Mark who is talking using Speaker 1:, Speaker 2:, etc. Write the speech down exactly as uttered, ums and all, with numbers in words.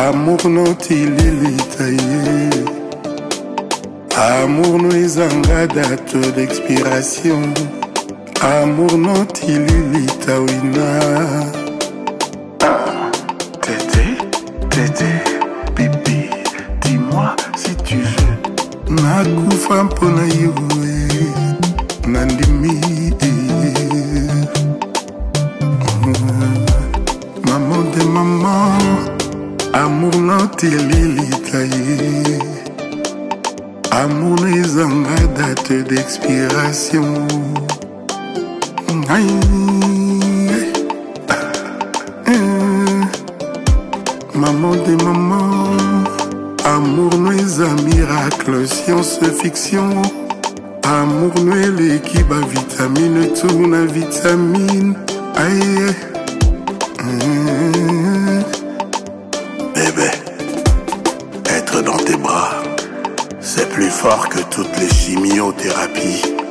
Speaker 1: Amour no tililita ye. Amour no ezanga date d'expiration. Amour no tililita wina.
Speaker 2: Ah, Tété, Tété, Bibi, dis-moi si tu veux.
Speaker 1: Nakufa mpona yo nandimi. Maman de maman, amour no tililita ye. Amour no ezanga date d'expiration. Aïe. Maman de maman, amour no est un miracle, science fiction. Amour no est l'équipe à vitamine, tourne à vitamine. Aïe.
Speaker 2: Bébé, être dans tes bras, c'est plus fort que toutes les chimiothérapies.